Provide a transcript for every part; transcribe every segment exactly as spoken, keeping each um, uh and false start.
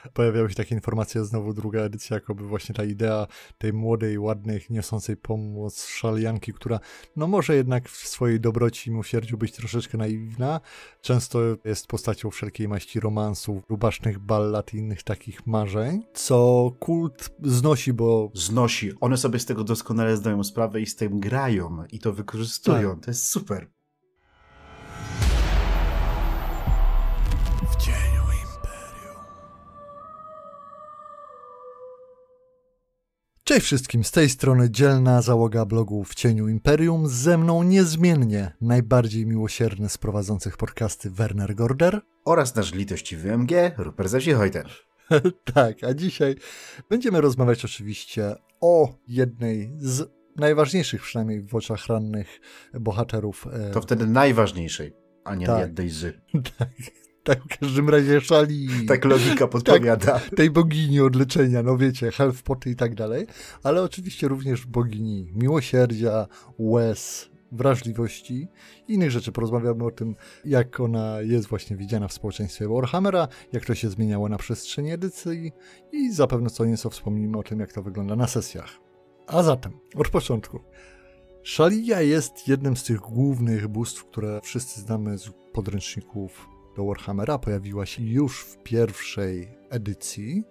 Pojawiały się takie informacje, znowu druga edycja, jakoby właśnie ta idea tej młodej, ładnej, niosącej pomoc szalianki, która no może jednak w swojej dobroci i miłosierdziu być troszeczkę naiwna. Często jest postacią wszelkiej maści romansów, rubasznych ballad i innych takich marzeń, co kult znosi, bo... Znosi. One sobie z tego doskonale zdają sprawę i z tym grają i to wykorzystują. Tak. To jest super. W cieniu Imperium. Cześć wszystkim, z tej strony dzielna załoga blogu W cieniu Imperium. Ze mną niezmiennie najbardziej miłosierny z prowadzących podcasty Werner Gorder. Oraz nasz litościwy M G, Rupert Zewsich-Hojten. Tak, a dzisiaj będziemy rozmawiać oczywiście o jednej z najważniejszych, przynajmniej w oczach rannych bohaterów. To wtedy najważniejszej, a nie tak. jednej z. Tak, tak, w każdym razie szali. Tak logika podpowiada. Tak, tej bogini od leczenia, no wiecie, halfpoty i tak dalej, ale oczywiście również bogini miłosierdzia, łez, wrażliwości i innych rzeczy. Porozmawiamy o tym, jak ona jest właśnie widziana w społeczeństwie Warhammera, jak to się zmieniało na przestrzeni edycji i zapewne co nieco wspomnimy o tym, jak to wygląda na sesjach. A zatem, od początku. Shaliya jest jednym z tych głównych bóstw, które wszyscy znamy z podręczników do Warhammera. Pojawiła się już w pierwszej edycji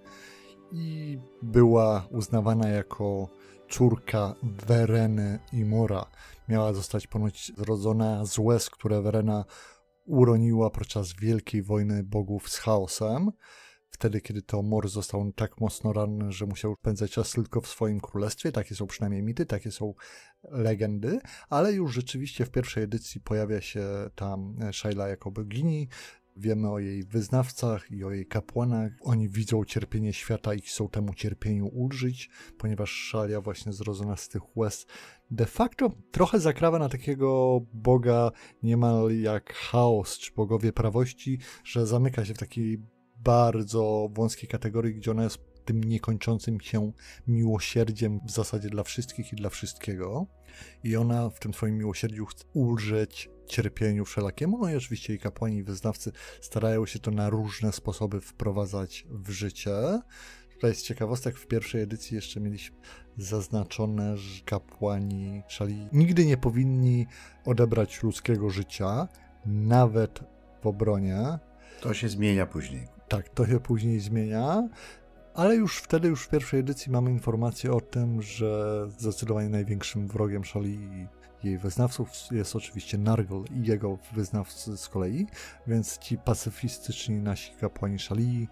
i była uznawana jako córka Vereny i Mora. Miała zostać ponoć zrodzona z łez, które Verena uroniła podczas wielkiej wojny bogów z chaosem. Wtedy, kiedy to Mor został tak mocno ranny, że musiał spędzać czas tylko w swoim królestwie. Takie są przynajmniej mity, takie są legendy, ale już rzeczywiście w pierwszej edycji pojawia się tam Shayla jako bogini. Wiemy o jej wyznawcach i o jej kapłanach. Oni widzą cierpienie świata i chcą temu cierpieniu ulżyć, ponieważ Shaliya właśnie zrodzona z tych łez de facto trochę zakrawa na takiego boga niemal jak chaos, czy bogowie prawości, że zamyka się w takiej bardzo wąskiej kategorii, gdzie ona jest tym niekończącym się miłosierdziem w zasadzie dla wszystkich i dla wszystkiego. I ona w tym swoim miłosierdziu chce ulżyć cierpieniu wszelakiemu. No i oczywiście jej kapłani i wyznawcy starają się to na różne sposoby wprowadzać w życie. Tutaj z ciekawostek w pierwszej edycji jeszcze mieliśmy zaznaczone, że kapłani Shaliyi nigdy nie powinni odebrać ludzkiego życia, nawet w obronie. To się zmienia później. Tak, to się później zmienia, ale już wtedy, już w pierwszej edycji mamy informację o tym, że zdecydowanie największym wrogiem Shaliyi i jej wyznawców jest oczywiście Nargol i jego wyznawcy z kolei, więc ci pacyfistyczni nasi kapłani Shaliyi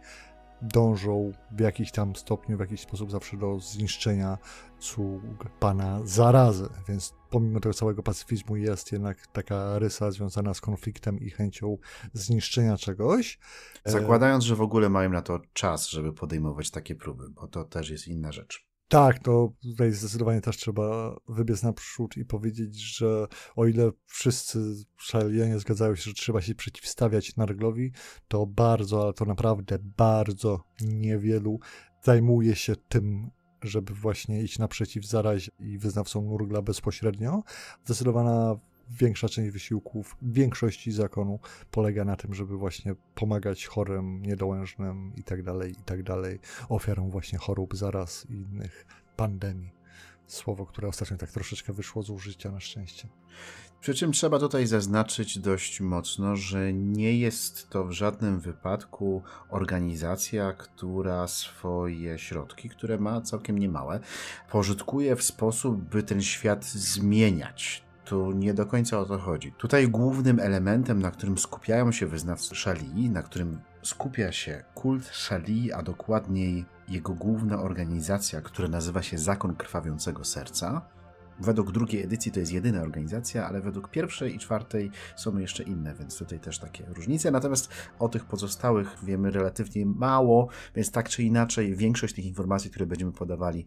dążą w jakiś tam stopniu, w jakiś sposób zawsze do zniszczenia sług pana zarazy, więc pomimo tego całego pacyfizmu jest jednak taka rysa związana z konfliktem i chęcią zniszczenia czegoś. Zakładając, że w ogóle mają na to czas, żeby podejmować takie próby, bo to też jest inna rzecz. Tak, to tutaj zdecydowanie też trzeba wybiec naprzód i powiedzieć, że o ile wszyscy Shalianie zgadzają się, że trzeba się przeciwstawiać Narglowi, to bardzo, ale to naprawdę bardzo niewielu zajmuje się tym, żeby właśnie iść naprzeciw zarazie i wyznawcom Nurgla bezpośrednio. Zdecydowana większa część wysiłków, większości zakonu polega na tym, żeby właśnie pomagać chorym, niedołężnym i tak dalej, i tak dalej, ofiarom właśnie chorób, zaraz i innych pandemii. Słowo, które ostatnio tak troszeczkę wyszło z użycia na szczęście. Przy czym trzeba tutaj zaznaczyć dość mocno, że nie jest to w żadnym wypadku organizacja, która swoje środki, które ma całkiem niemałe, pożytkuje w sposób, by ten świat zmieniać. Tu nie do końca o to chodzi. Tutaj głównym elementem, na którym skupiają się wyznawcy Shaliyi, na którym skupia się kult Shaliyi, a dokładniej jego główna organizacja, która nazywa się Zakon Krwawiącego Serca. Według drugiej edycji to jest jedyna organizacja, ale według pierwszej i czwartej są jeszcze inne, więc tutaj też takie różnice. Natomiast o tych pozostałych wiemy relatywnie mało, więc tak czy inaczej większość tych informacji, które będziemy podawali,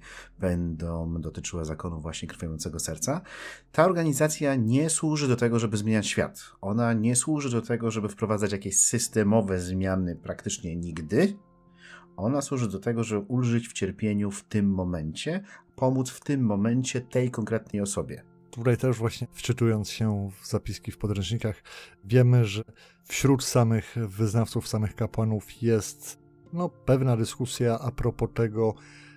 będą dotyczyły zakonu właśnie Krwawiącego Serca. Ta organizacja nie służy do tego, żeby zmieniać świat. Ona nie służy do tego, żeby wprowadzać jakieś systemowe zmiany praktycznie nigdy. Ona służy do tego, żeby ulżyć w cierpieniu w tym momencie, pomóc w tym momencie tej konkretnej osobie. Tutaj też właśnie wczytując się w zapiski w podręcznikach, wiemy, że wśród samych wyznawców, samych kapłanów jest no, pewna dyskusja a propos tego,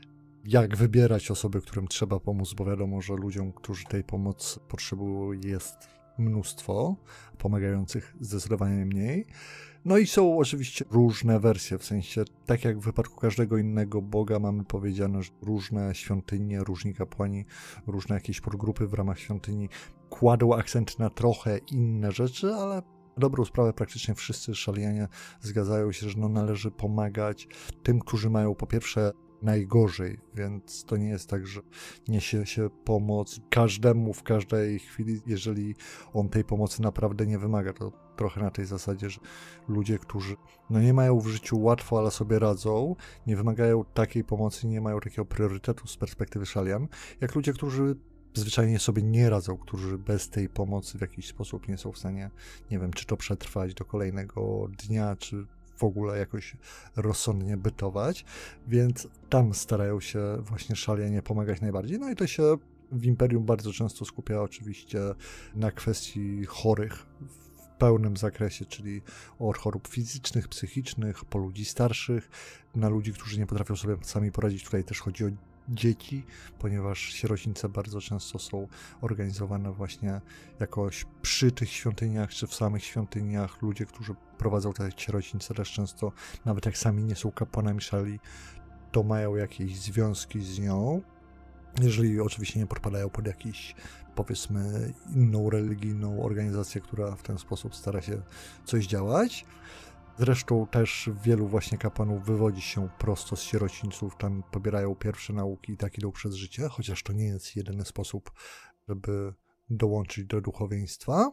jak wybierać osoby, którym trzeba pomóc, bo wiadomo, że ludziom, którzy tej pomocy potrzebują, jest mnóstwo, pomagających zdecydowanie mniej. No i są oczywiście różne wersje, w sensie, tak jak w wypadku każdego innego Boga mamy powiedziane, że różne świątynie, różni kapłani, różne jakieś podgrupy w ramach świątyni kładą akcent na trochę inne rzeczy, ale na dobrą sprawę praktycznie wszyscy szalianie zgadzają się, że no należy pomagać tym, którzy mają po pierwsze najgorzej, więc to nie jest tak, że niesie się pomoc każdemu w każdej chwili, jeżeli on tej pomocy naprawdę nie wymaga. To trochę na tej zasadzie, że ludzie, którzy no nie mają w życiu łatwo, ale sobie radzą, nie wymagają takiej pomocy, nie mają takiego priorytetu z perspektywy szalian, jak ludzie, którzy zwyczajnie sobie nie radzą, którzy bez tej pomocy w jakiś sposób nie są w stanie, nie wiem, czy to przetrwać do kolejnego dnia, czy w ogóle jakoś rozsądnie bytować, więc tam starają się właśnie szalianie pomagać najbardziej. No i to się w Imperium bardzo często skupia oczywiście na kwestii chorych w pełnym zakresie, czyli od chorób fizycznych, psychicznych, po ludzi starszych, na ludzi, którzy nie potrafią sobie sami poradzić. Tutaj też chodzi o dzieci, ponieważ sierocińce bardzo często są organizowane właśnie jakoś przy tych świątyniach, czy w samych świątyniach. Ludzie, którzy prowadzą te sierocińce, też często, nawet jak sami nie są kapłanami szali, to mają jakieś związki z nią, jeżeli oczywiście nie podpadają pod jakiś, powiedzmy, inną religijną organizację, która w ten sposób stara się coś działać. Zresztą też wielu właśnie kapłanów wywodzi się prosto z sierocińców, tam pobierają pierwsze nauki i tak idą przez życie, chociaż to nie jest jedyny sposób, żeby dołączyć do duchowieństwa.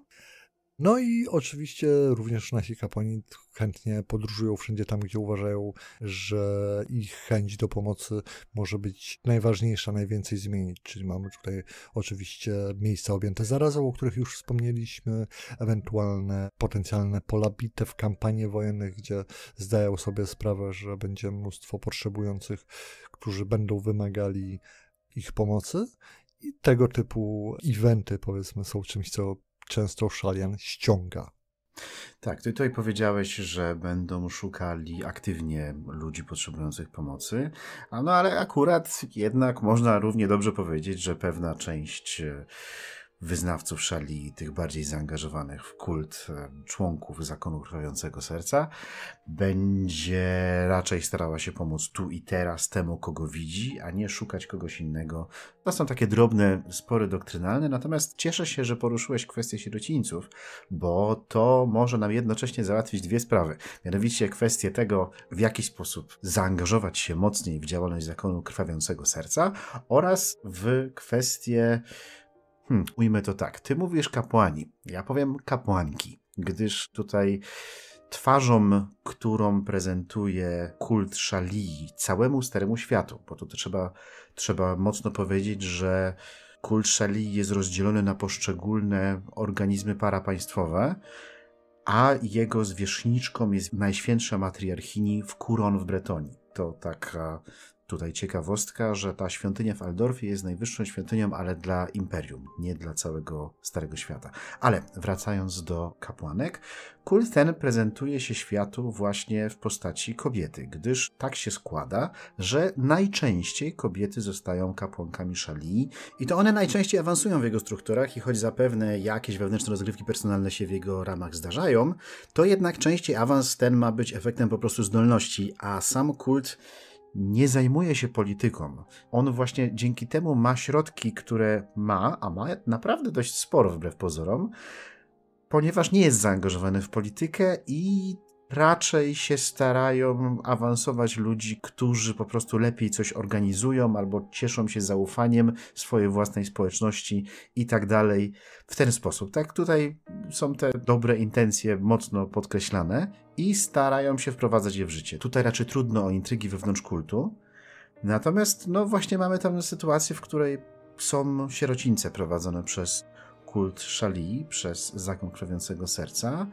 No i oczywiście również nasi kapłani chętnie podróżują wszędzie tam, gdzie uważają, że ich chęć do pomocy może być najważniejsza, najwięcej zmienić. Czyli mamy tutaj oczywiście miejsca objęte zarazą, o których już wspomnieliśmy, ewentualne potencjalne pola bitew, kampanie wojenne, gdzie zdają sobie sprawę, że będzie mnóstwo potrzebujących, którzy będą wymagali ich pomocy. I tego typu eventy, powiedzmy, są czymś, co często szalian ściąga. Tak, ty tutaj powiedziałeś, że będą szukali aktywnie ludzi potrzebujących pomocy, a no ale akurat jednak można równie dobrze powiedzieć, że pewna część wyznawców szali, tych bardziej zaangażowanych w kult członków Zakonu Krwawiącego Serca, będzie raczej starała się pomóc tu i teraz temu, kogo widzi, a nie szukać kogoś innego. To są takie drobne spory doktrynalne, natomiast cieszę się, że poruszyłeś kwestię sierocińców, bo to może nam jednocześnie załatwić dwie sprawy. Mianowicie kwestię tego, w jaki sposób zaangażować się mocniej w działalność Zakonu Krwawiącego Serca oraz w kwestię Hmm, ujmę to tak. Ty mówisz kapłani, ja powiem kapłanki, gdyż tutaj twarzą, którą prezentuje kult Szalii całemu Staremu Światu, bo to trzeba, trzeba mocno powiedzieć, że kult Szalii jest rozdzielony na poszczególne organizmy parapaństwowe, a jego zwierzchniczką jest Najświętsza Matriarchini w Couronne w Bretonii. To taka tutaj ciekawostka, że ta świątynia w Altdorfie jest najwyższą świątynią, ale dla Imperium, nie dla całego Starego Świata. Ale wracając do kapłanek, kult ten prezentuje się światu właśnie w postaci kobiety, gdyż tak się składa, że najczęściej kobiety zostają kapłankami Szalii i to one najczęściej awansują w jego strukturach i choć zapewne jakieś wewnętrzne rozgrywki personalne się w jego ramach zdarzają, to jednak częściej awans ten ma być efektem po prostu zdolności, a sam kult nie zajmuje się polityką. On właśnie dzięki temu ma środki, które ma, a ma naprawdę dość sporo wbrew pozorom, ponieważ nie jest zaangażowany w politykę i raczej się starają awansować ludzi, którzy po prostu lepiej coś organizują albo cieszą się zaufaniem swojej własnej społeczności i tak dalej. W ten sposób. Tak, tutaj są te dobre intencje mocno podkreślane i starają się wprowadzać je w życie. Tutaj raczej trudno o intrygi wewnątrz kultu. Natomiast no właśnie mamy tam sytuację, w której są sierocińce prowadzone przez kult Szalii, przez Zakon Krwawiącego Serca.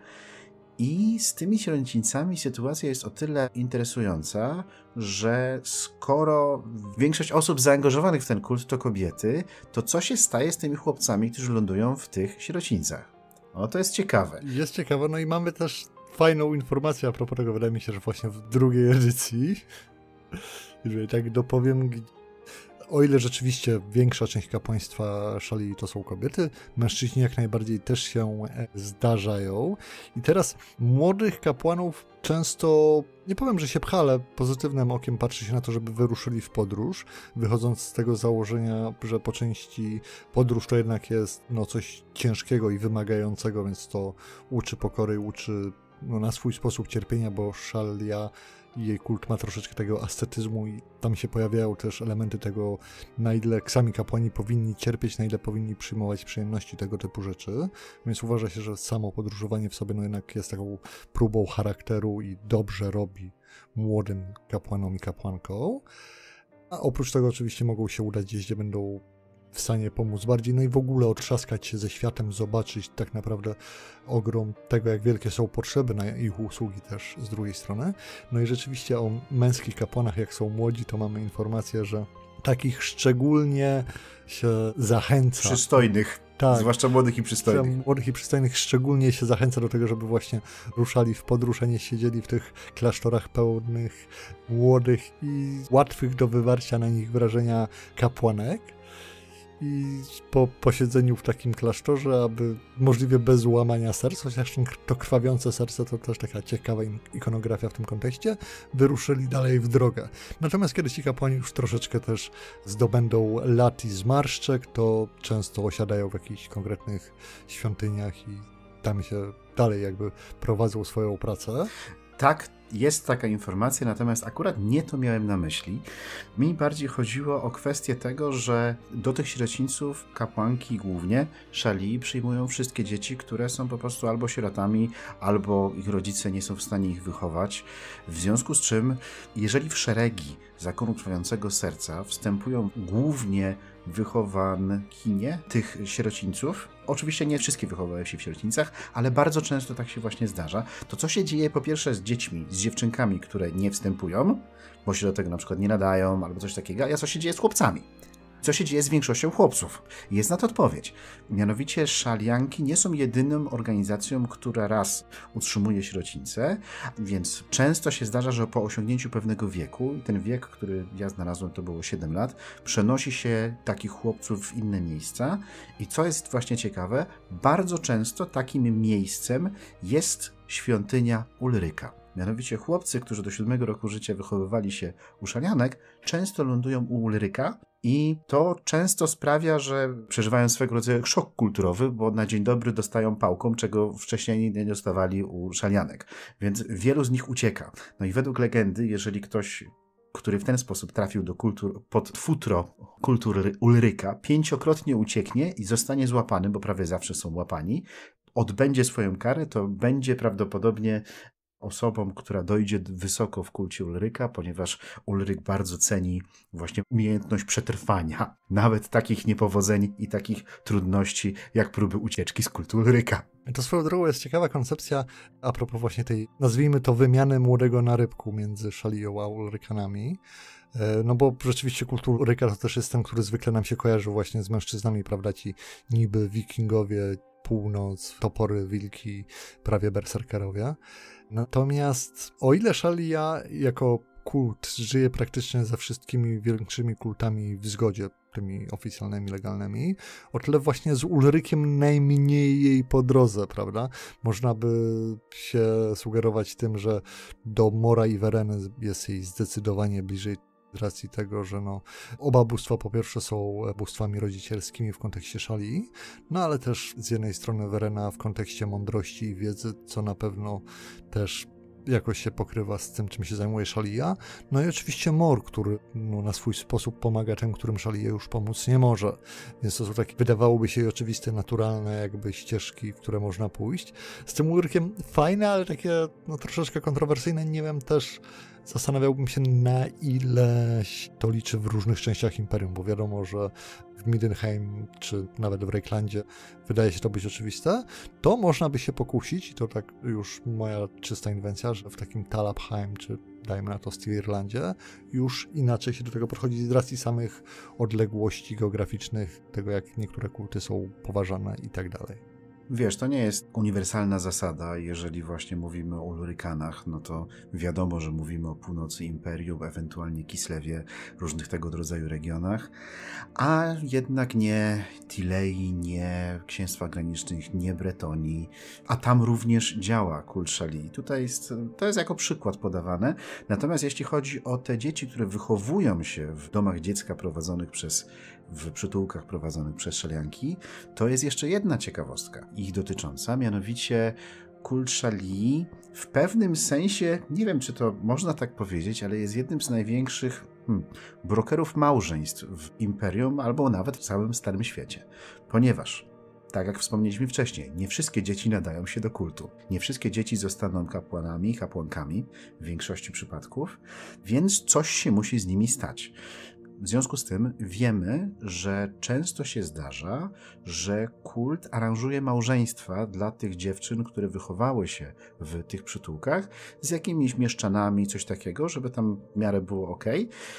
I z tymi sierocińcami sytuacja jest o tyle interesująca, że skoro większość osób zaangażowanych w ten kult to kobiety, to co się staje z tymi chłopcami, którzy lądują w tych sierocińcach? O, to jest ciekawe. Jest ciekawe, no i mamy też fajną informację a propos tego, wydaje mi się, że właśnie w drugiej edycji, jeżeli tak dopowiem, o ile rzeczywiście większa część kapłaństwa Szalii to są kobiety, mężczyźni jak najbardziej też się zdarzają. I teraz młodych kapłanów często, nie powiem, że się pcha, ale pozytywnym okiem patrzy się na to, żeby wyruszyli w podróż, wychodząc z tego założenia, że po części podróż to jednak jest no, coś ciężkiego i wymagającego, więc to uczy pokory, uczy no, na swój sposób cierpienia, bo Szalia i jej kult ma troszeczkę tego ascetyzmu i tam się pojawiają też elementy tego, na ile sami kapłani powinni cierpieć, na ile powinni przyjmować przyjemności, tego typu rzeczy. Więc uważa się, że samo podróżowanie w sobie no jednak jest taką próbą charakteru i dobrze robi młodym kapłanom i kapłankom. A oprócz tego oczywiście mogą się udać gdzieś, gdzie będą w stanie pomóc bardziej, no i w ogóle otrzaskać się ze światem, zobaczyć tak naprawdę ogrom tego, jak wielkie są potrzeby na ich usługi też z drugiej strony. No i rzeczywiście o męskich kapłanach, jak są młodzi, to mamy informację, że takich szczególnie się zachęca. Przystojnych. Tak. Zwłaszcza młodych i przystojnych. Młodych i przystojnych szczególnie się zachęca do tego, żeby właśnie ruszali w podróż, a nie siedzieli w tych klasztorach pełnych młodych i łatwych do wywarcia na nich wrażenia kapłanek. I po posiedzeniu w takim klasztorze, aby możliwie bez łamania serca, chociaż to krwawiące serce to też taka ciekawa ikonografia w tym kontekście, wyruszyli dalej w drogę. Natomiast kiedy ci kapłani już troszeczkę też zdobędą lat i zmarszczek, to często osiadają w jakichś konkretnych świątyniach i tam się dalej jakby prowadzą swoją pracę. Tak, jest taka informacja, natomiast akurat nie to miałem na myśli. Mi bardziej chodziło o kwestię tego, że do tych sierocińców kapłanki głównie Szalii przyjmują wszystkie dzieci, które są po prostu albo sierotami, albo ich rodzice nie są w stanie ich wychować. W związku z czym, jeżeli w szeregi zakonu trwającego serca wstępują głównie wychowankinie tych sierocińców, oczywiście nie wszystkie wychowały się w sierocińcach, ale bardzo często tak się właśnie zdarza, to co się dzieje po pierwsze z dziećmi, z dziewczynkami, które nie wstępują, bo się do tego na przykład nie nadają, albo coś takiego, a co się dzieje z chłopcami? Co się dzieje z większością chłopców? Jest na to odpowiedź. Mianowicie szalianki nie są jedyną organizacją, która raz utrzymuje sierocińce, więc często się zdarza, że po osiągnięciu pewnego wieku, i ten wiek, który ja znalazłem, to było siedem lat, przenosi się takich chłopców w inne miejsca i co jest właśnie ciekawe, bardzo często takim miejscem jest świątynia Ulryka. Mianowicie chłopcy, którzy do siódmego roku życia wychowywali się u szalianek, często lądują u Ulryka i to często sprawia, że przeżywają swego rodzaju szok kulturowy, bo na dzień dobry dostają pałką, czego wcześniej nie dostawali u szalianek. Więc wielu z nich ucieka. No i według legendy, jeżeli ktoś, który w ten sposób trafił do kultur, pod futro kultury Ulryka, pięciokrotnie ucieknie i zostanie złapany, bo prawie zawsze są łapani, odbędzie swoją karę, to będzie prawdopodobnie osobą, która dojdzie wysoko w kulcie Ulryka, ponieważ Ulryk bardzo ceni właśnie umiejętność przetrwania, nawet takich niepowodzeń i takich trudności, jak próby ucieczki z kultu Ulryka. To swoją drogą jest ciekawa koncepcja a propos właśnie tej, nazwijmy to, wymiany młodego na rybku między Szalią a Ulrykanami. No bo rzeczywiście kult Ulryka to też jest ten, który zwykle nam się kojarzy właśnie z mężczyznami, prawda, ci niby wikingowie, północ, topory, wilki, prawie berserkerowie. Natomiast o ile Szalia jako kult żyje praktycznie ze wszystkimi większymi kultami w zgodzie, tymi oficjalnymi, legalnymi, o tyle właśnie z Ulrykiem najmniej jej po drodze, prawda? Można by się sugerować tym, że do Mora i Wereny jest jej zdecydowanie bliżej z racji tego, że no, oba bóstwa po pierwsze są bóstwami rodzicielskimi w kontekście Szalii, no ale też z jednej strony Werena w kontekście mądrości i wiedzy, co na pewno też jakoś się pokrywa z tym, czym się zajmuje Szalia. No i oczywiście Mor, który no, na swój sposób pomaga tym, którym Szalia już pomóc nie może. Więc to są takie, wydawałoby się oczywiste, naturalne jakby ścieżki, w które można pójść. Z tym Ulrykiem fajne, ale takie no, troszeczkę kontrowersyjne. Nie wiem też, zastanawiałbym się, na ile to liczy w różnych częściach Imperium, bo wiadomo, że w Middenheim, czy nawet w Reiklandzie wydaje się to być oczywiste, to można by się pokusić, i to tak już moja czysta inwencja, że w takim Talabheim, czy dajmy na to Stirlandzie, już inaczej się do tego podchodzi z racji samych odległości geograficznych, tego jak niektóre kulty są poważane i tak dalej. Wiesz, to nie jest uniwersalna zasada, jeżeli właśnie mówimy o Ulrykanach, no to wiadomo, że mówimy o północy Imperium, ewentualnie Kislewie, różnych tego rodzaju regionach, a jednak nie Tilei, nie Księstwa Granicznych, nie Bretonii, a tam również działa kult Szali. Tutaj jest, to jest jako przykład podawane, natomiast jeśli chodzi o te dzieci, które wychowują się w domach dziecka prowadzonych przez, w przytułkach prowadzonych przez Szalianki, to jest jeszcze jedna ciekawostka ich dotycząca, mianowicie kult Szali w pewnym sensie, nie wiem czy to można tak powiedzieć, ale jest jednym z największych hmm, brokerów małżeństw w Imperium albo nawet w całym Starym Świecie, ponieważ tak jak wspomnieliśmy wcześniej, nie wszystkie dzieci nadają się do kultu. Nie wszystkie dzieci zostaną kapłanami, kapłankami w większości przypadków, więc coś się musi z nimi stać. W związku z tym wiemy, że często się zdarza, że kult aranżuje małżeństwa dla tych dziewczyn, które wychowały się w tych przytułkach z jakimiś mieszczanami, coś takiego, żeby tam w miarę było ok,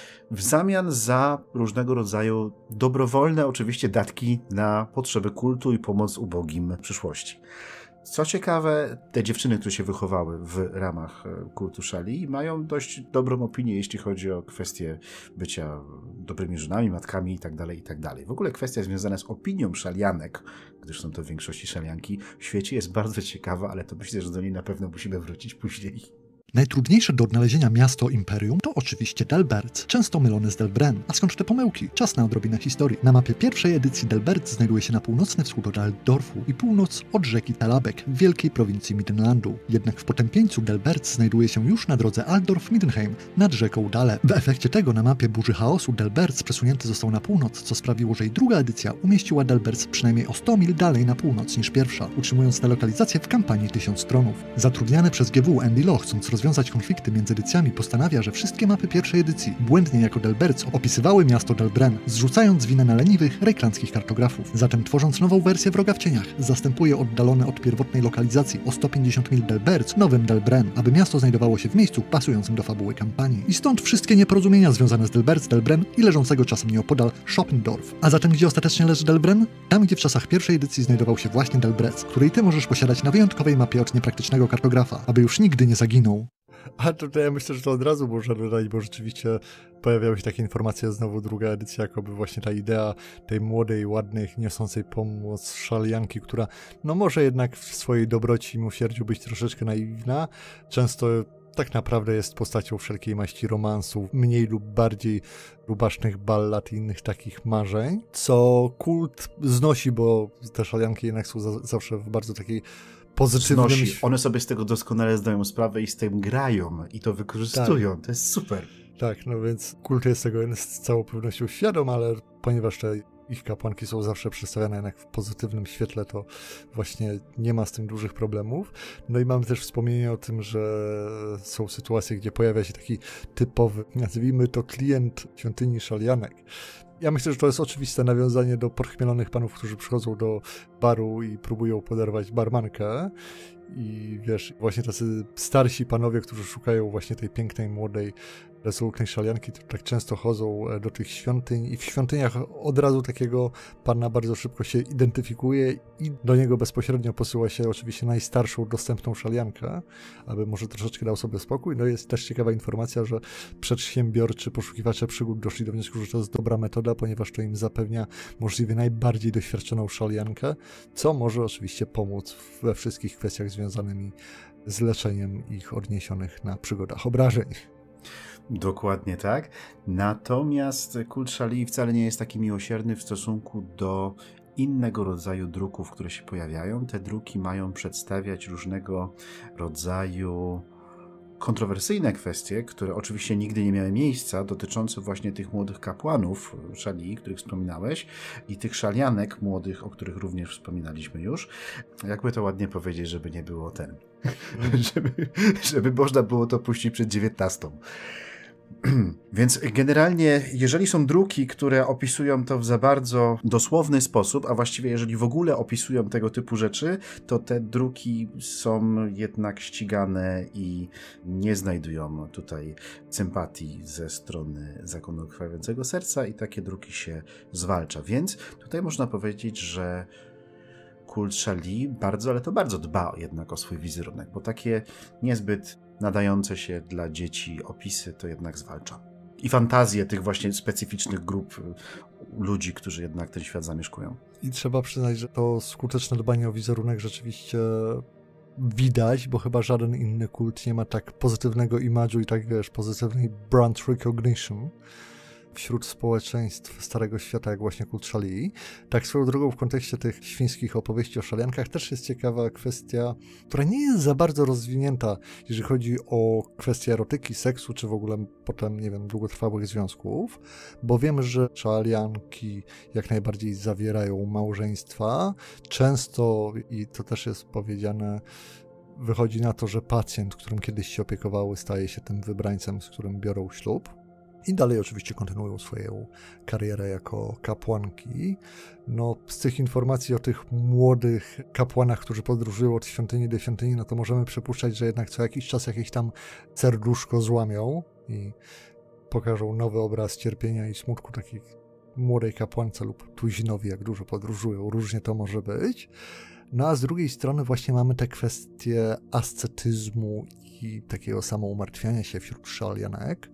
w zamian za różnego rodzaju dobrowolne oczywiście datki na potrzeby kultu i pomoc ubogim w przyszłości. Co ciekawe, te dziewczyny, które się wychowały w ramach kultu Szali, mają dość dobrą opinię, jeśli chodzi o kwestie bycia dobrymi żonami, matkami itd., itd. W ogóle kwestia związana z opinią Szalianek, gdyż są to w większości Szalianki, w świecie jest bardzo ciekawa, ale to myślę, że do niej na pewno musimy wrócić później. Najtrudniejsze do odnalezienia miasto Imperium to oczywiście Delberc, często mylony z Delbren. A skąd te pomyłki? Czas na odrobinę historii. Na mapie pierwszej edycji Delberc znajduje się na północny wschód od Altdorfu i północ od rzeki Talabek w wielkiej prowincji Middenlandu. Jednak w potępieńcu Delberc znajduje się już na drodze Altdorf-Middenheim nad rzeką Dale. W efekcie tego na mapie burzy chaosu Delberc przesunięty został na północ, co sprawiło, że i druga edycja umieściła Delberc przynajmniej o sto mil dalej na północ niż pierwsza, utrzymując tę lokalizację w kampanii Tysiąc Tronów. Zatrudniany przez G W Andy Loch, chcąc rozwiązać konflikty między edycjami, postanawia, że wszystkie mapy pierwszej edycji, błędnie jako Delberc, opisywały miasto Delbren, zrzucając winę na leniwych, reklanckich kartografów. Zatem tworząc nową wersję Wroga w cieniach, zastępuje oddalone od pierwotnej lokalizacji o sto pięćdziesiąt mil Delberc nowym Delbren, aby miasto znajdowało się w miejscu pasującym do fabuły kampanii. I stąd wszystkie nieporozumienia związane z Delberc, Delbren i leżącego czasem nieopodal Schoppendorf. A zatem gdzie ostatecznie leży Delbren? Tam, gdzie w czasach pierwszej edycji znajdował się właśnie Delbrec, której ty możesz posiadać na wyjątkowej mapie od niepraktycznego kartografa, aby już nigdy nie zaginął. A tutaj ja myślę, że to od razu można dodać, bo rzeczywiście pojawiały się takie informacje, znowu druga edycja, jakoby właśnie ta idea tej młodej, ładnej, niosącej pomoc Szalianki, która no może jednak w swojej dobroci i miłosierdziu być troszeczkę naiwna, często tak naprawdę jest postacią wszelkiej maści romansów, mniej lub bardziej rubasznych ballad i innych takich marzeń, co kult znosi, bo te Szalianki jednak są za, zawsze w bardzo takiej pozytywnym... Znosi. One sobie z tego doskonale zdają sprawę i z tym grają i to wykorzystują. Tak. To jest super. Tak, no więc kult jest tego z całą pewnością świadom, ale ponieważ te ich kapłanki są zawsze przedstawiane jednak w pozytywnym świetle, to właśnie nie ma z tym dużych problemów. No i mamy też wspomnienie o tym, że są sytuacje, gdzie pojawia się taki typowy, nazwijmy to klient świątyni Szalianek. Ja myślę, że to jest oczywiste nawiązanie do podchmielonych panów, którzy przychodzą do baru i próbują podarować barmankę. I wiesz, właśnie tacy starsi panowie, którzy szukają właśnie tej pięknej, młodej, rezolutnej Szalianki, to tak często chodzą do tych świątyń i w świątyniach od razu takiego pana bardzo szybko się identyfikuje i do niego bezpośrednio posyła się oczywiście najstarszą dostępną Szaliankę, aby może troszeczkę dał sobie spokój. No jest też ciekawa informacja, że przedsiębiorczy poszukiwacze przygód doszli do wniosku, że to jest dobra metoda, ponieważ to im zapewnia możliwie najbardziej doświadczoną Szaliankę, co może oczywiście pomóc we wszystkich kwestiach związanymi z leczeniem ich odniesionych na przygodach obrażeń. Dokładnie tak. Natomiast kult Szali wcale nie jest taki miłosierny w stosunku do innego rodzaju druków, które się pojawiają. Te druki mają przedstawiać różnego rodzaju kontrowersyjne kwestie, które oczywiście nigdy nie miały miejsca, dotyczące właśnie tych młodych kapłanów Szali, których wspominałeś, i tych Szalianek młodych, o których również wspominaliśmy już. Jakby to ładnie powiedzieć, żeby nie było ten... żeby, żeby można było to puścić przed dziewiętnastą. Więc generalnie, jeżeli są druki, które opisują to w za bardzo dosłowny sposób, a właściwie jeżeli w ogóle opisują tego typu rzeczy, to te druki są jednak ścigane i nie znajdują tutaj sympatii ze strony Zakonu Krwawiącego Serca i takie druki się zwalcza. Więc tutaj można powiedzieć, że kult Shali bardzo, ale to bardzo dba jednak o swój wizerunek, bo takie niezbyt nadające się dla dzieci opisy to jednak zwalcza. I fantazje tych właśnie specyficznych grup ludzi, którzy jednak ten świat zamieszkują. I trzeba przyznać, że to skuteczne dbanie o wizerunek rzeczywiście widać, bo chyba żaden inny kult nie ma tak pozytywnego image'u i tak, wiesz, pozytywnej brand recognition wśród społeczeństw Starego Świata, jak właśnie kult Shali. Tak swoją drogą w kontekście tych świńskich opowieści o szaliankach też jest ciekawa kwestia, która nie jest za bardzo rozwinięta, jeżeli chodzi o kwestię erotyki, seksu, czy w ogóle potem, nie wiem, długotrwałych związków, bo wiemy, że szalianki jak najbardziej zawierają małżeństwa. Często, i to też jest powiedziane, wychodzi na to, że pacjent, którym kiedyś się opiekowały, staje się tym wybrańcem, z którym biorą ślub. I dalej oczywiście kontynuują swoją karierę jako kapłanki. No, z tych informacji o tych młodych kapłanach, którzy podróżują od świątyni do świątyni, no to możemy przypuszczać, że jednak co jakiś czas jakieś tam serduszko złamią i pokażą nowy obraz cierpienia i smutku takiej młodej kapłance lub tuzinowi, jak dużo podróżują. Różnie to może być. No a z drugiej strony właśnie mamy te kwestie ascetyzmu i takiego samoumartwiania się wśród szalianek,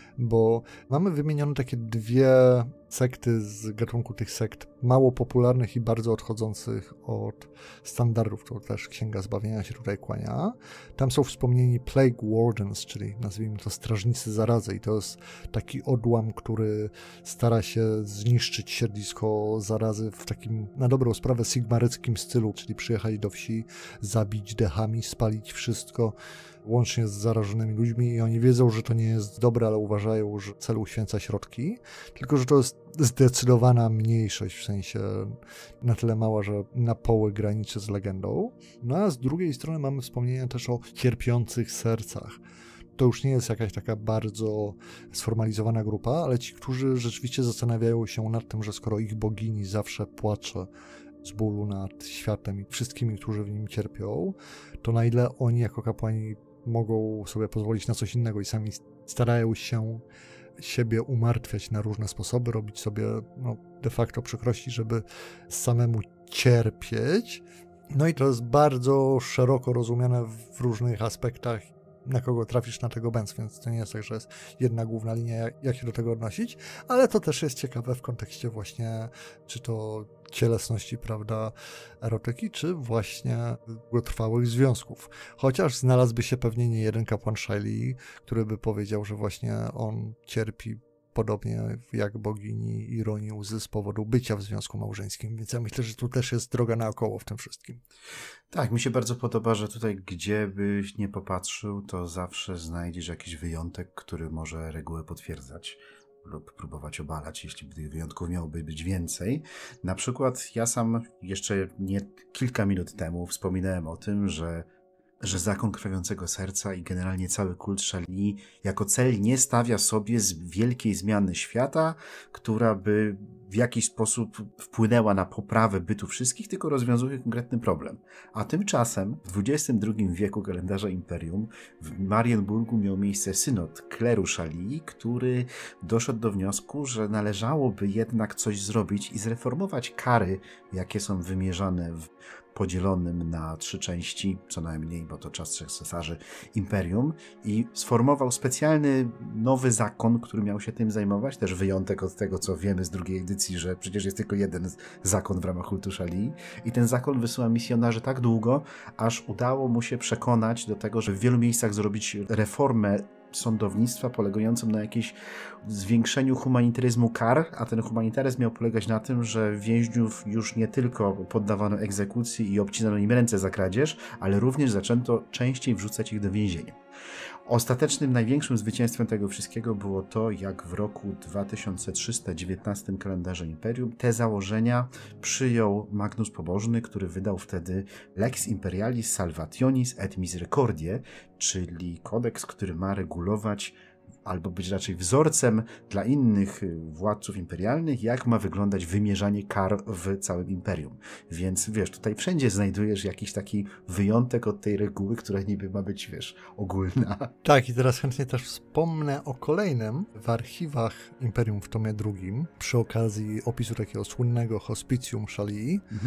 bo mamy wymienione takie dwie sekty z gatunku tych sekt mało popularnych i bardzo odchodzących od standardów, to też Księga Zbawienia się tutaj kłania. Tam są wspomnieni Plague Wardens, czyli nazwijmy to strażnicy zarazy, i to jest taki odłam, który stara się zniszczyć siedlisko zarazy w takim na dobrą sprawę sigmaryckim stylu, czyli przyjechać do wsi, zabić dechami, spalić wszystko, łącznie z zarażonymi ludźmi, i oni wiedzą, że to nie jest dobre, ale uważają, że cel uświęca środki, tylko że to jest zdecydowana mniejszość, w sensie na tyle mała, że na poły graniczy z legendą. No a z drugiej strony mamy wspomnienia też o cierpiących sercach. To już nie jest jakaś taka bardzo sformalizowana grupa, ale ci, którzy rzeczywiście zastanawiają się nad tym, że skoro ich bogini zawsze płacze z bólu nad światem i wszystkimi, którzy w nim cierpią, to na ile oni jako kapłani mogą sobie pozwolić na coś innego i sami starają się siebie umartwiać na różne sposoby, robić sobie no, de facto przykrości, żeby samemu cierpieć. No i to jest bardzo szeroko rozumiane w różnych aspektach, na kogo trafisz, na tego bęc, więc to nie jest tak, że jest jedna główna linia, jak, jak się do tego odnosić, ale to też jest ciekawe w kontekście właśnie, czy to cielesności, prawda, erotyki, czy właśnie długotrwałych związków. Chociaż znalazłby się pewnie nie jeden kapłan Shali, który by powiedział, że właśnie on cierpi podobnie jak bogini ironii łzy z powodu bycia w związku małżeńskim, więc ja myślę, że tu też jest droga naokoło w tym wszystkim. Tak, mi się bardzo podoba, że tutaj gdzie byś nie popatrzył, to zawsze znajdziesz jakiś wyjątek, który może regułę potwierdzać lub próbować obalać, jeśli tych wyjątków miałoby być więcej. Na przykład ja sam jeszcze nie kilka minut temu wspominałem o tym, że że zakon krwawiącego serca i generalnie cały kult Shali jako cel nie stawia sobie z wielkiej zmiany świata, która by w jakiś sposób wpłynęła na poprawę bytu wszystkich, tylko rozwiązuje konkretny problem. A tymczasem w dwudziestym drugim wieku kalendarza Imperium w Marienburgu miał miejsce synod kleru Shali, który doszedł do wniosku, że należałoby jednak coś zrobić i zreformować kary, jakie są wymierzane w podzielonym na trzy części, co najmniej, bo to czas trzech cesarzy, imperium, i sformował specjalny nowy zakon, który miał się tym zajmować, też wyjątek od tego, co wiemy z drugiej edycji, że przecież jest tylko jeden zakon w ramach kultu Shali, i ten zakon wysyła misjonarzy tak długo, aż udało mu się przekonać do tego, że w wielu miejscach zrobić reformę sądownictwa polegającym na jakimś zwiększeniu humanitaryzmu kar, a ten humanitaryzm miał polegać na tym, że więźniów już nie tylko poddawano egzekucji i obcinano im ręce za kradzież, ale również zaczęto częściej wrzucać ich do więzienia. Ostatecznym, największym zwycięstwem tego wszystkiego było to, jak w roku dwa tysiące trzysta dziewiętnastym kalendarza Imperium te założenia przyjął Magnus Pobożny, który wydał wtedy Lex Imperialis Salvationis et Misericordiae, czyli kodeks, który ma regulować albo być raczej wzorcem dla innych władców imperialnych, jak ma wyglądać wymierzanie kar w całym imperium. Więc wiesz, tutaj wszędzie znajdujesz jakiś taki wyjątek od tej reguły, która niby ma być, wiesz, ogólna. Tak, i teraz chętnie też wspomnę o kolejnym w archiwach Imperium w tomie drugim, przy okazji opisu takiego słynnego hospicjum Shali. Mhm.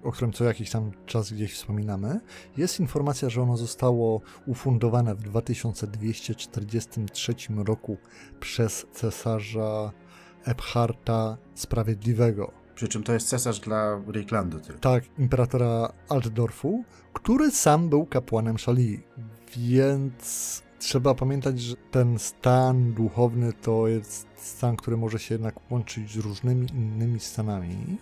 o którym co jakiś tam czas gdzieś wspominamy, jest informacja, że ono zostało ufundowane w dwa tysiące dwieście czterdziestym trzecim roku przez cesarza Ebharta Sprawiedliwego. Przy czym to jest cesarz dla Reiklandu tylko. Tak, imperatora Altdorfu, który sam był kapłanem Szalii, więc trzeba pamiętać, że ten stan duchowny to jest stan, który może się jednak łączyć z różnymi innymi stanami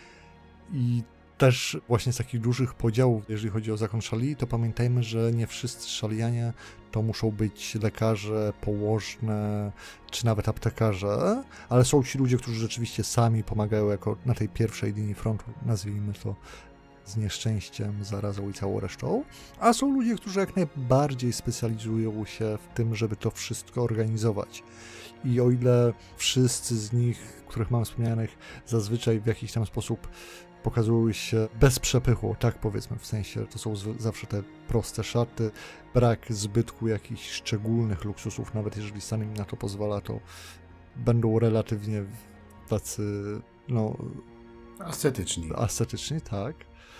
i też właśnie z takich dużych podziałów, jeżeli chodzi o zakon Szalii, to pamiętajmy, że nie wszyscy Szalianie to muszą być lekarze, położne, czy nawet aptekarze, ale są ci ludzie, którzy rzeczywiście sami pomagają jako na tej pierwszej linii frontu, nazwijmy to, z nieszczęściem, zarazą i całą resztą, a są ludzie, którzy jak najbardziej specjalizują się w tym, żeby to wszystko organizować. I o ile wszyscy z nich, których mam wspomnianych, zazwyczaj w jakiś tam sposób pokazują się bez przepychu, tak powiedzmy, w sensie to są zawsze te proste szaty, brak zbytku jakichś szczególnych luksusów, nawet jeżeli stan im na to pozwala, to będą relatywnie tacy, no... Ascetyczni. Ascetyczni, tak.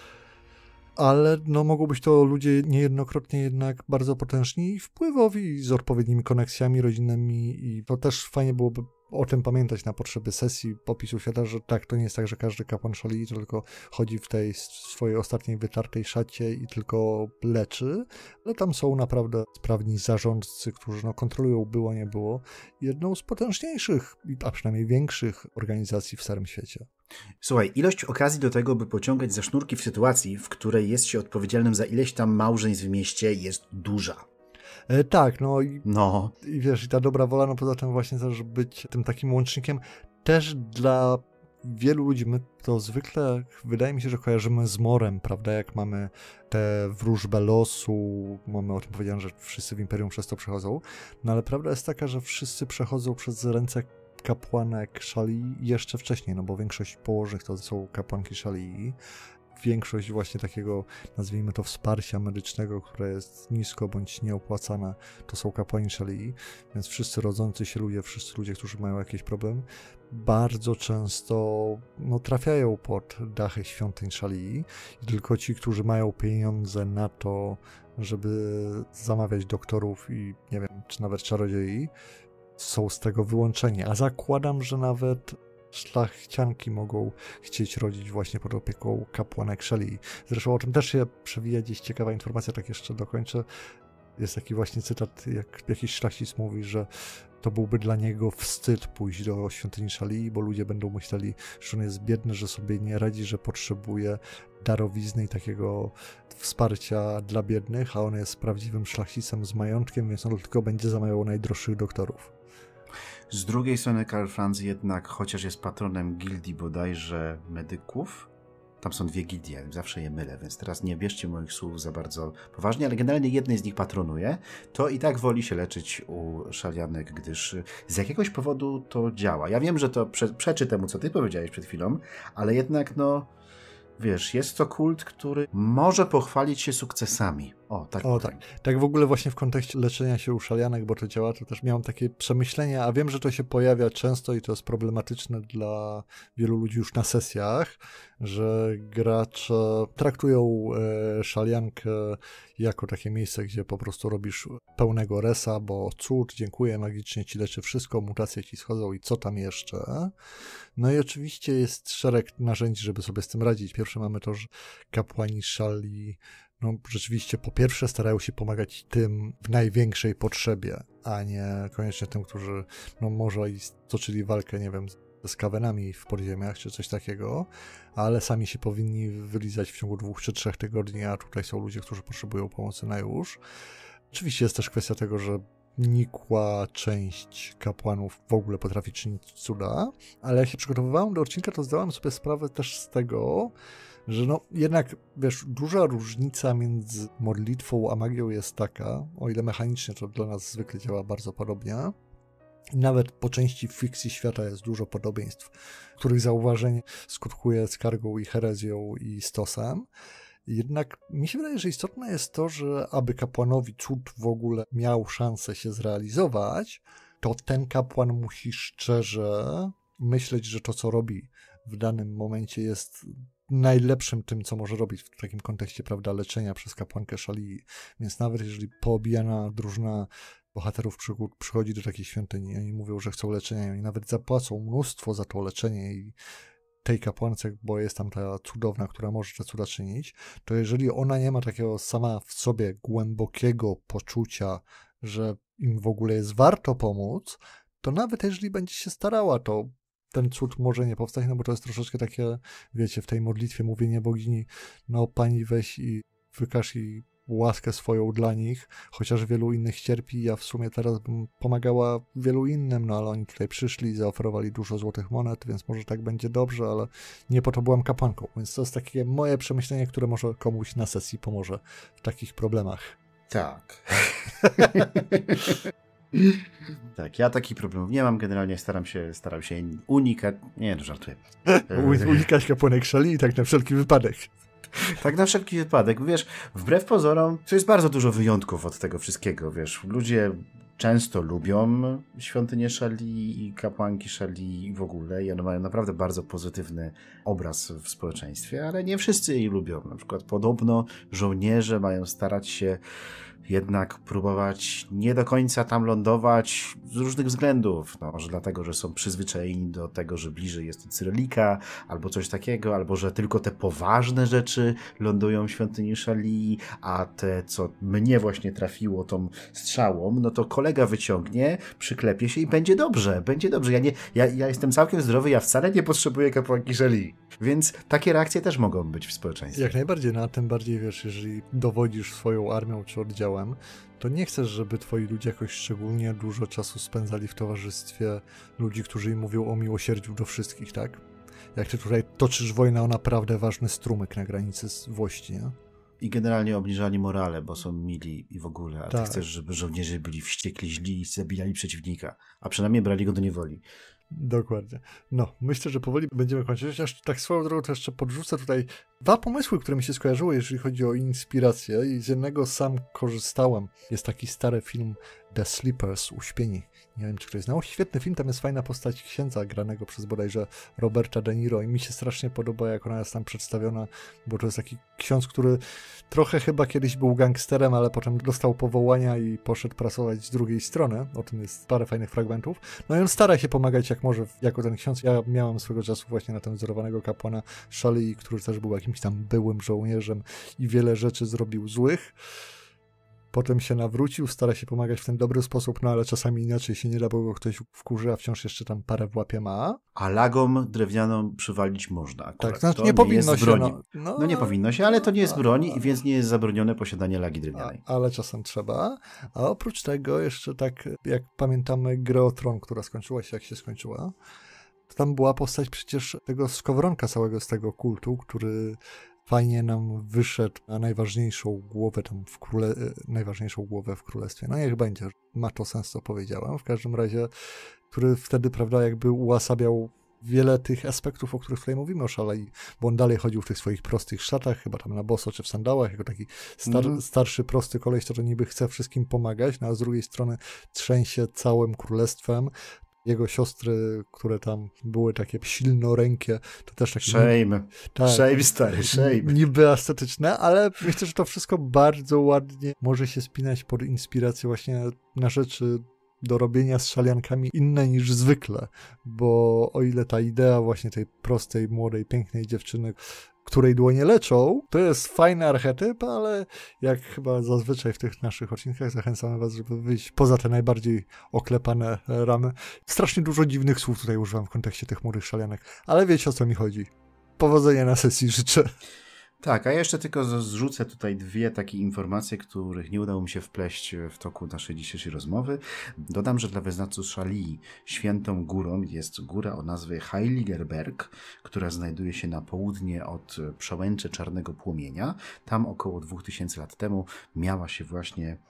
Ale no, mogą być to ludzie niejednokrotnie jednak bardzo potężni i wpływowi, z odpowiednimi koneksjami rodzinnymi i to też fajnie byłoby o tym pamiętać na potrzeby sesji popisu świata, że tak, to nie jest tak, że każdy kapłan Szalii tylko chodzi w tej swojej ostatniej wytartej szacie i tylko leczy, ale tam są naprawdę sprawni zarządcy, którzy no, kontrolują było, nie było, jedną z potężniejszych, a przynajmniej większych organizacji w Starym Świecie. Słuchaj, ilość okazji do tego, by pociągać za sznurki w sytuacji, w której jest się odpowiedzialnym za ileś tam małżeństw w mieście, jest duża. E, tak, no i, no i wiesz, i ta dobra wola, no poza tym właśnie też być tym takim łącznikiem też dla wielu ludzi, my to zwykle, wydaje mi się, że kojarzymy z morem, prawda, jak mamy tę wróżbę losu, mamy o tym powiedziane, że wszyscy w Imperium przez to przechodzą, no ale prawda jest taka, że wszyscy przechodzą przez ręce kapłanek Szalii jeszcze wcześniej, no bo większość położnych to są kapłanki Szalii, większość właśnie takiego, nazwijmy to, wsparcia medycznego, które jest nisko bądź nieopłacane, to są kapłani Szalii, więc wszyscy rodzący się ludzie, wszyscy ludzie, którzy mają jakiś problem, bardzo często no, trafiają pod dachy świątyń Szalii i tylko ci, którzy mają pieniądze na to, żeby zamawiać doktorów i nie wiem, czy nawet czarodziei, są z tego wyłączeni, a zakładam, że nawet szlachcianki mogą chcieć rodzić właśnie pod opieką kapłanek Szalii. Zresztą o tym też się przewija gdzieś ciekawa informacja, tak jeszcze dokończę. Jest taki właśnie cytat, jak jakiś szlachcic mówi, że to byłby dla niego wstyd pójść do świątyni Szalii, bo ludzie będą myśleli, że on jest biedny, że sobie nie radzi, że potrzebuje darowizny i takiego wsparcia dla biednych, a on jest prawdziwym szlachcicem z majątkiem, więc on tylko będzie zamawiał najdroższych doktorów. Z drugiej strony Karl Franz jednak, chociaż jest patronem gildii bodajże medyków, tam są dwie gildie, zawsze je mylę, więc teraz nie bierzcie moich słów za bardzo poważnie, ale generalnie jednej z nich patronuje, to i tak woli się leczyć u szalianek, gdyż z jakiegoś powodu to działa. Ja wiem, że to prze, przeczy temu, co ty powiedziałeś przed chwilą, ale jednak no, wiesz, jest to kult, który może pochwalić się sukcesami. O, tak. O, tak. Tak w ogóle właśnie w kontekście leczenia się u szalianek, bo to działa, to też miałem takie przemyślenia, a wiem, że to się pojawia często i to jest problematyczne dla wielu ludzi już na sesjach, że gracze traktują e, szaliankę jako takie miejsce, gdzie po prostu robisz pełnego resa, bo cud, dziękuję, magicznie ci leczy wszystko, mutacje ci schodzą i co tam jeszcze. No i oczywiście jest szereg narzędzi, żeby sobie z tym radzić. Pierwsze mamy to, że kapłani Szalii no rzeczywiście po pierwsze starają się pomagać tym w największej potrzebie, a nie koniecznie tym, którzy no może i stoczyli walkę, nie wiem, z kawenami w podziemiach czy coś takiego, ale sami się powinni wylizać w ciągu dwóch czy trzech tygodni, a tutaj są ludzie, którzy potrzebują pomocy na już. Oczywiście jest też kwestia tego, że nikła część kapłanów w ogóle potrafi czynić cuda, ale jak się przygotowywałem do odcinka, to zdałem sobie sprawę też z tego, że no jednak, wiesz, duża różnica między modlitwą a magią jest taka, o ile mechanicznie to dla nas zwykle działa bardzo podobnie, nawet po części w fikcji świata jest dużo podobieństw, których zauważenie skutkuje skargą i herezją i stosem. Jednak mi się wydaje, że istotne jest to, że aby kapłanowi cud w ogóle miał szansę się zrealizować, to ten kapłan musi szczerze myśleć, że to, co robi w danym momencie jest najlepszym tym, co może robić w takim kontekście, prawda, leczenia przez kapłankę Shalii. Więc nawet jeżeli poobijana drużyna bohaterów przygód przychodzi do takiej świątyni i oni mówią, że chcą leczenia i oni nawet zapłacą mnóstwo za to leczenie i tej kapłance, bo jest tam ta cudowna, która może te cuda czynić, to jeżeli ona nie ma takiego sama w sobie głębokiego poczucia, że im w ogóle jest warto pomóc, to nawet jeżeli będzie się starała, to ten cud może nie powstać, no bo to jest troszeczkę takie, wiecie, w tej modlitwie mówienie bogini, no pani weź i wykaż jej łaskę swoją dla nich, chociaż wielu innych cierpi, ja w sumie teraz bym pomagała wielu innym, no ale oni tutaj przyszli, zaoferowali dużo złotych monet, więc może tak będzie dobrze, ale nie po to byłam kapłanką, więc to jest takie moje przemyślenie, które może komuś na sesji pomoże w takich problemach. Tak. Tak, ja takich problemów nie mam, generalnie staram się, staram się unikać, nie no, żartuję. Unikać kapłanek Shalii, tak na wszelki wypadek. Tak na wszelki wypadek, wiesz, wbrew pozorom, to jest bardzo dużo wyjątków od tego wszystkiego, wiesz, ludzie często lubią świątynię Shalii i kapłanki Shalii i w ogóle i one mają naprawdę bardzo pozytywny obraz w społeczeństwie, ale nie wszyscy jej lubią, na przykład podobno żołnierze mają starać się jednak próbować nie do końca tam lądować z różnych względów. No, może dlatego, że są przyzwyczajeni do tego, że bliżej jest Cyrylika, albo coś takiego, albo że tylko te poważne rzeczy lądują w świątyni Shalii, a te, co mnie właśnie trafiło tą strzałą, no to kolega wyciągnie, przyklepie się i będzie dobrze, będzie dobrze. Ja, nie, ja, ja jestem całkiem zdrowy, ja wcale nie potrzebuję kapłanki Shalii. Więc takie reakcje też mogą być w społeczeństwie. Jak najbardziej, no a tym bardziej, wiesz, jeżeli dowodzisz swoją armią czy oddziałem, to nie chcesz, żeby twoi ludzie jakoś szczególnie dużo czasu spędzali w towarzystwie ludzi, którzy im mówią o miłosierdziu do wszystkich, tak? Jak ty tutaj toczysz wojnę o naprawdę ważny strumyk na granicy z Włości, nie? I generalnie obniżali morale, bo są mili i w ogóle, a tak. Ty chcesz, żeby żołnierze byli wściekli, źli i zabijali przeciwnika, a przynajmniej brali go do niewoli. Dokładnie. No, myślę, że powoli będziemy kończyć. Aż tak swoją drogą to jeszcze podrzucę tutaj dwa pomysły, które mi się skojarzyły, jeżeli chodzi o inspirację i z jednego sam korzystałem. Jest taki stary film The Sleepers, Uśpieni. Nie wiem, czy ktoś znał. Świetny film, tam jest fajna postać księdza granego przez bodajże Roberta De Niro i mi się strasznie podoba, jak ona jest tam przedstawiona, bo to jest taki ksiądz, który trochę chyba kiedyś był gangsterem, ale potem dostał powołania i poszedł pracować z drugiej strony. O tym jest parę fajnych fragmentów. No i on stara się pomagać jak może jako ten ksiądz. Ja miałem swego czasu właśnie na ten wzorowanego kapłana Shalii, który też był jakimś tam byłym żołnierzem i wiele rzeczy zrobił złych. Potem się nawrócił, stara się pomagać w ten dobry sposób, no ale czasami inaczej się nie da, bo go ktoś wkurzy, a wciąż jeszcze tam parę w łapie ma. A lagom drewnianą przywalić można akurat. Tak, znaczy to nie powinno nie się. No, no, no nie powinno się, ale to nie jest broń i więc nie jest zabronione posiadanie lagi drewnianej. A, ale czasem trzeba. A oprócz tego jeszcze tak, jak pamiętamy grę o Tron, która skończyła się jak się skończyła, to tam była postać przecież tego skowronka całego z tego kultu, który fajnie nam wyszedł na najważniejszą głowę tam w króle... najważniejszą głowę w królestwie. No niech będzie, ma to sens, co powiedziałem. W każdym razie, który wtedy, prawda, jakby ułasabiał wiele tych aspektów, o których tutaj mówimy o Shalii, bo on dalej chodził w tych swoich prostych szatach, chyba tam na boso czy w sandałach, jako taki star, mm. starszy, prosty koleś, to, że niby chce wszystkim pomagać, no a z drugiej strony trzęsie całym królestwem. Jego siostry, które tam były takie silnorękie, to też takie... Shame, tak, shame stary, shame. Niby estetyczne, ale myślę, że to wszystko bardzo ładnie może się spinać pod inspirację właśnie na rzeczy do robienia z szaliankami inne niż zwykle, bo o ile ta idea właśnie tej prostej, młodej, pięknej dziewczyny, której dłonie leczą, to jest fajny archetyp, ale jak chyba zazwyczaj w tych naszych odcinkach zachęcamy was, żeby wyjść poza te najbardziej oklepane ramy. Strasznie dużo dziwnych słów tutaj używam w kontekście tych młodych szalianek, ale wiecie, o co mi chodzi. Powodzenia na sesji życzę. Tak, a jeszcze tylko zrzucę tutaj dwie takie informacje, których nie udało mi się wpleść w toku naszej dzisiejszej rozmowy. Dodam, że dla wyznawców Shalii świętą górą jest góra o nazwie Heiligerberg, która znajduje się na południe od przełęczy Czarnego Płomienia. Tam około dwóch tysięcy lat temu miała się właśnie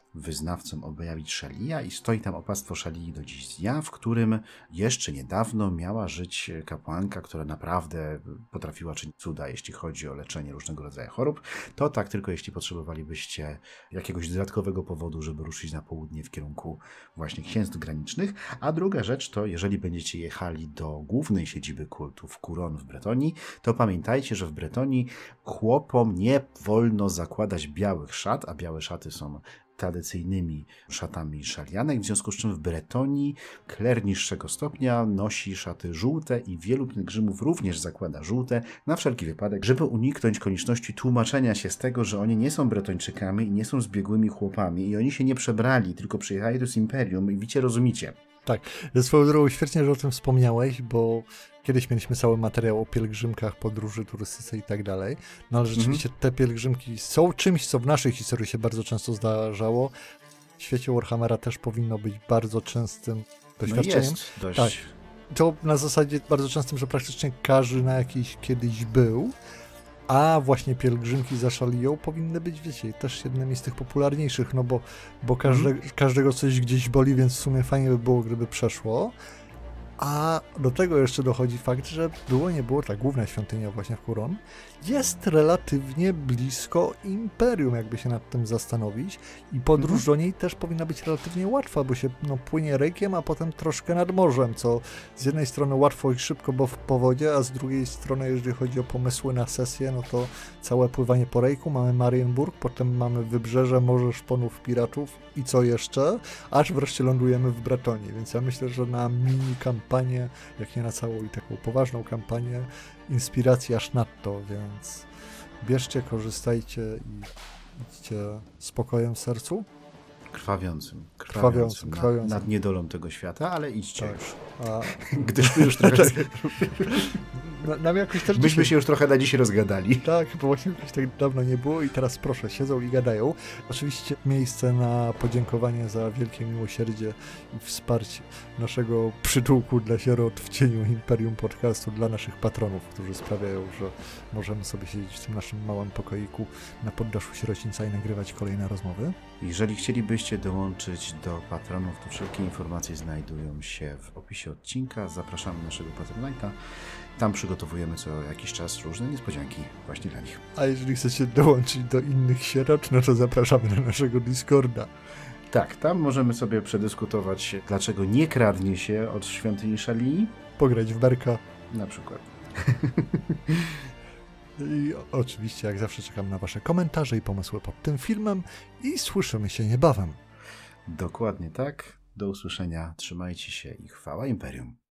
wyznawcą objawić Shelly'a i stoi tam opactwo Shelly do dziś dnia, w którym jeszcze niedawno miała żyć kapłanka, która naprawdę potrafiła czynić cuda, jeśli chodzi o leczenie różnego rodzaju chorób. To tak tylko jeśli potrzebowalibyście jakiegoś dodatkowego powodu, żeby ruszyć na południe w kierunku właśnie księstw granicznych. A druga rzecz to, jeżeli będziecie jechali do głównej siedziby kultu w Couronne w Bretonii, to pamiętajcie, że w Bretonii chłopom nie wolno zakładać białych szat, a białe szaty są tradycyjnymi szatami szalianek, w związku z czym w Bretonii kler niższego stopnia nosi szaty żółte i wielu pielgrzymów również zakłada żółte, na wszelki wypadek, żeby uniknąć konieczności tłumaczenia się z tego, że oni nie są Bretończykami i nie są zbiegłymi chłopami i oni się nie przebrali, tylko przyjechali tu z Imperium i wiecie, rozumiecie. Tak, swoją drogą świetnie, że o tym wspomniałeś, bo kiedyś mieliśmy cały materiał o pielgrzymkach, podróży, turystyce i tak dalej, no ale rzeczywiście mhm. te pielgrzymki są czymś, co w naszej historii się bardzo często zdarzało. W świecie Warhammera też powinno być bardzo częstym doświadczeniem. No jest dość. Tak, to na zasadzie bardzo częstym, że praktycznie każdy na jakiś kiedyś był, a właśnie pielgrzymki za Shalią powinny być, wiecie, też jednymi z tych popularniejszych, no bo, bo każde, mm. każdego coś gdzieś boli, więc w sumie fajnie by było, gdyby przeszło. A do tego jeszcze dochodzi fakt, że było nie było, ta główna świątynia właśnie w Couronne jest relatywnie blisko Imperium, jakby się nad tym zastanowić, i podróż mm-hmm. do niej też powinna być relatywnie łatwa, bo się no, płynie rejkiem, a potem troszkę nad morzem, co z jednej strony łatwo i szybko, bo w powodzie, a z drugiej strony, jeżeli chodzi o pomysły na sesję, no to całe pływanie po rejku, mamy Marienburg, potem mamy wybrzeże, morze szponów, piratów i co jeszcze, aż wreszcie lądujemy w Bretonii, więc ja myślę, że na mini kampanię, jak nie na całą i taką poważną kampanię, inspiracji aż nadto, więc bierzcie, korzystajcie i idźcie spokojem w sercu. Krwawiącym. Krwawiącym, krwawiącym. krwawiącym. Nad, nad niedolą tego świata, ale idźcie tak. już. A... Gdyż my już trochę... Nam jakoś też Myśmy dzisiaj... się już trochę na dzisiaj rozgadali. Tak, bo właśnie jakoś tak dawno nie było i teraz proszę, siedzą i gadają. Oczywiście miejsce na podziękowanie za wielkie miłosierdzie i wsparcie naszego przytułku dla sierot w cieniu Imperium Podcastu dla naszych patronów, którzy sprawiają, że możemy sobie siedzieć w tym naszym małym pokoiku na poddaszu sierocińca i nagrywać kolejne rozmowy. Jeżeli chcielibyście dołączyć do patronów, to wszelkie informacje znajdują się w opisie odcinka. Zapraszamy naszego Patronite'a. Tam przygotowujemy co jakiś czas różne niespodzianki właśnie dla nich. A jeżeli chcecie dołączyć do innych sierot, no to zapraszamy na naszego Discorda. Tak, tam możemy sobie przedyskutować, dlaczego nie kradnie się od świątyni Shalii. Pograć w berka. Na przykład. I oczywiście, jak zawsze, czekam na wasze komentarze i pomysły pod tym filmem i słyszymy się niebawem. Dokładnie tak. Do usłyszenia. Trzymajcie się i chwała Imperium.